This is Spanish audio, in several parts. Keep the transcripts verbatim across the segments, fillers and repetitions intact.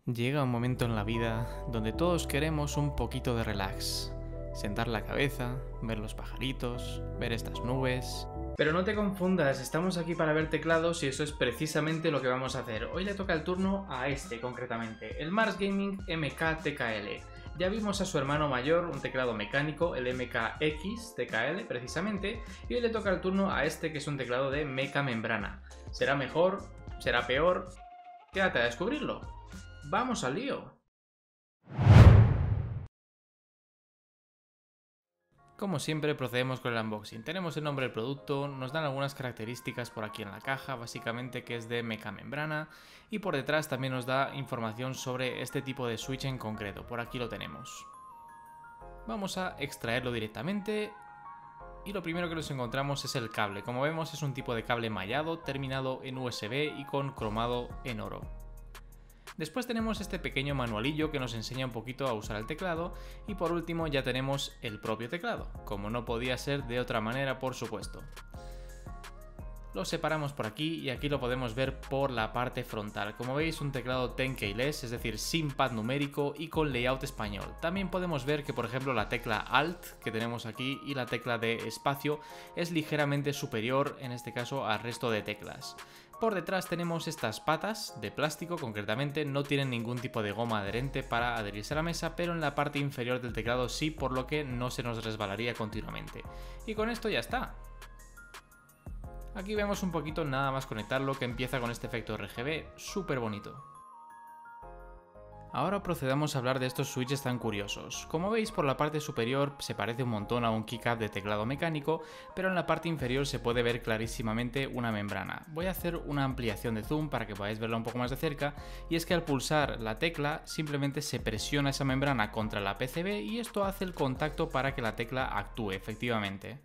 Llega un momento en la vida donde todos queremos un poquito de relax. Sentar la cabeza, ver los pajaritos, ver estas nubes... Pero no te confundas, estamos aquí para ver teclados y eso es precisamente lo que vamos a hacer. Hoy le toca el turno a este concretamente, el Mars Gaming M K T K L. Ya vimos a su hermano mayor, un teclado mecánico, el M K X T K L precisamente, y hoy le toca el turno a este que es un teclado de meca membrana. ¿Será mejor? ¿Será peor? Quédate a descubrirlo. ¡Vamos al lío! Como siempre procedemos con el unboxing. Tenemos el nombre del producto, nos dan algunas características por aquí en la caja, básicamente que es de meca membrana, y por detrás también nos da información sobre este tipo de switch en concreto. Por aquí lo tenemos. Vamos a extraerlo directamente y lo primero que nos encontramos es el cable. Como vemos es un tipo de cable mallado, terminado en U S B y con cromado en oro. Después tenemos este pequeño manualillo que nos enseña un poquito a usar el teclado y por último ya tenemos el propio teclado, como no podía ser de otra manera por supuesto. Lo separamos por aquí y aquí lo podemos ver por la parte frontal. Como veis, un teclado ten keyless, es decir, sin pad numérico y con layout español. También podemos ver que por ejemplo la tecla Alt que tenemos aquí y la tecla de espacio es ligeramente superior en este caso al resto de teclas. Por detrás tenemos estas patas de plástico, concretamente no tienen ningún tipo de goma adherente para adherirse a la mesa, pero en la parte inferior del teclado sí, por lo que no se nos resbalaría continuamente. Y con esto ya está. Aquí vemos un poquito nada más conectarlo, que empieza con este efecto R G B súper bonito. Ahora procedamos a hablar de estos switches tan curiosos. Como veis, por la parte superior se parece un montón a un keycap de teclado mecánico, pero en la parte inferior se puede ver clarísimamente una membrana. Voy a hacer una ampliación de zoom para que podáis verla un poco más de cerca, y es que al pulsar la tecla simplemente se presiona esa membrana contra la P C B y esto hace el contacto para que la tecla actúe efectivamente.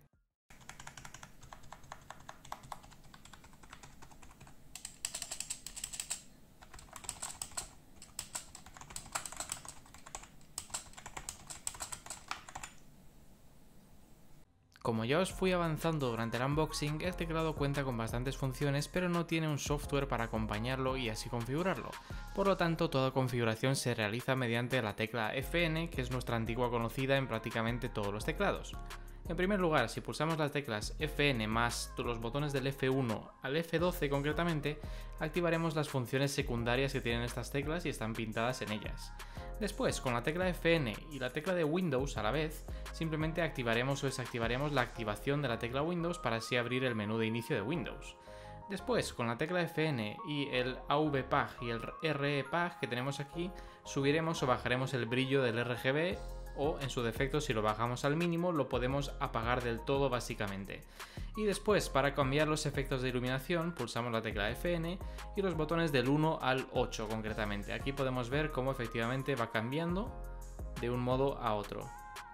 Como ya os fui avanzando durante el unboxing, el teclado cuenta con bastantes funciones, pero no tiene un software para acompañarlo y así configurarlo. Por lo tanto, toda configuración se realiza mediante la tecla F N, que es nuestra antigua conocida en prácticamente todos los teclados. En primer lugar, si pulsamos las teclas F N más los botones del F uno al F doce concretamente, activaremos las funciones secundarias que tienen estas teclas y están pintadas en ellas. Después, con la tecla F N y la tecla de Windows a la vez, simplemente activaremos o desactivaremos la activación de la tecla Windows para así abrir el menú de inicio de Windows. Después, con la tecla F N y el A V P A G y el R E P A G que tenemos aquí, subiremos o bajaremos el brillo del R G B o, en su defecto, si lo bajamos al mínimo, lo podemos apagar del todo básicamente. Y después, para cambiar los efectos de iluminación, pulsamos la tecla F N y los botones del uno al ocho concretamente. Aquí podemos ver cómo efectivamente va cambiando de un modo a otro.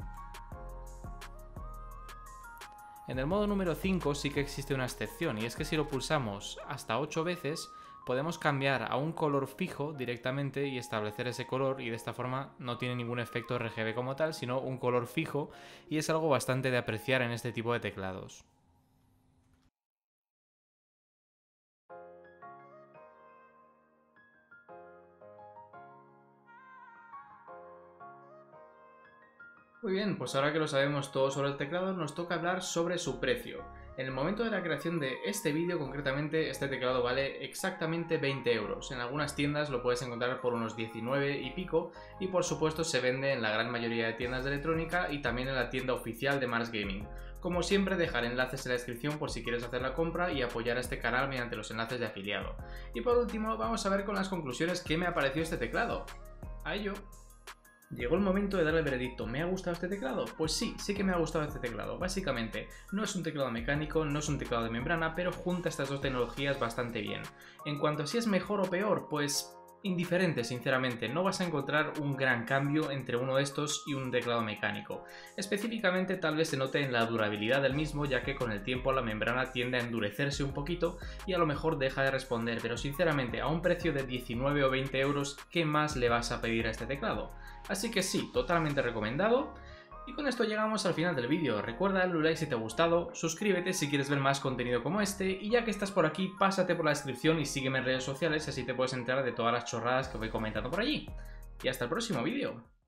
En el modo número cinco sí que existe una excepción, y es que si lo pulsamos hasta ocho veces, podemos cambiar a un color fijo directamente y establecer ese color, y de esta forma no tiene ningún efecto R G B como tal, sino un color fijo, y es algo bastante de apreciar en este tipo de teclados. Muy bien, pues ahora que lo sabemos todo sobre el teclado, nos toca hablar sobre su precio. En el momento de la creación de este vídeo, concretamente, este teclado vale exactamente veinte euros. En algunas tiendas lo puedes encontrar por unos diecinueve y pico, y por supuesto se vende en la gran mayoría de tiendas de electrónica y también en la tienda oficial de Mars Gaming. Como siempre, dejaré enlaces en la descripción por si quieres hacer la compra y apoyar a este canal mediante los enlaces de afiliado. Y por último, vamos a ver con las conclusiones qué me ha parecido este teclado. A ello. Llegó el momento de darle el veredicto. ¿Me ha gustado este teclado? Pues sí, sí que me ha gustado este teclado. Básicamente, no es un teclado mecánico, no es un teclado de membrana, pero junta estas dos tecnologías bastante bien. En cuanto a si es mejor o peor, pues indiferente, sinceramente. No vas a encontrar un gran cambio entre uno de estos y un teclado mecánico. Específicamente, tal vez se note en la durabilidad del mismo, ya que con el tiempo la membrana tiende a endurecerse un poquito y a lo mejor deja de responder, pero sinceramente, a un precio de diecinueve o veinte euros, ¿qué más le vas a pedir a este teclado? Así que sí, totalmente recomendado. Y con esto llegamos al final del vídeo. Recuerda darle un like si te ha gustado, suscríbete si quieres ver más contenido como este, y ya que estás por aquí, pásate por la descripción y sígueme en redes sociales, así te puedes enterar de todas las chorradas que voy comentando por allí. Y hasta el próximo vídeo.